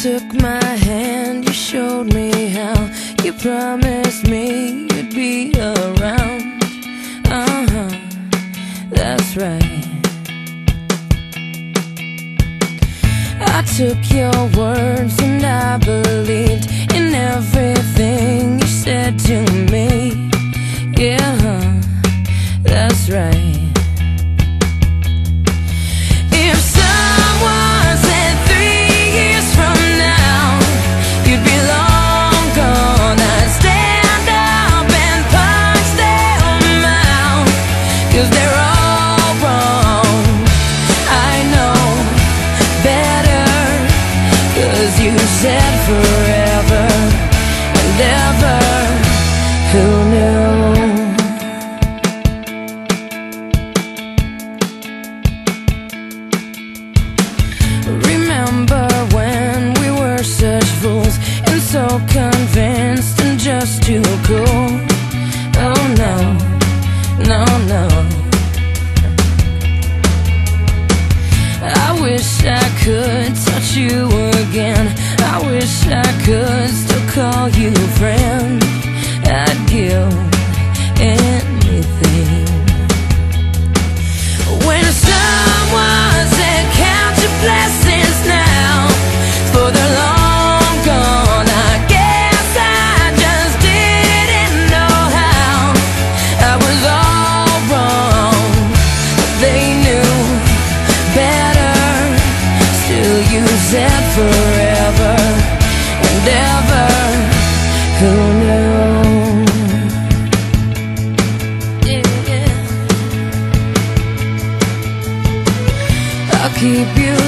took my hand, you showed me how. You promised me you'd be around. That's right. I took your words and I believed in everything you said to me. Yeah, that's right. If someone said 3 years from now you'd be long gone, I'd stand up and punch them out, 'cause they're all wrong. I know better, 'cause you said forever and ever. Who knew? Remember when we were such fools and so convinced and just too cool? Oh no, no, no. I wish I could touch you again. I wish I could still call you friend. I'd give anything. When someone said count your blessings now, for they're long gone, I guess I just didn't know how. I was all wrong, they knew better. Still you said forever and ever. Who knew? Yeah. I'll keep you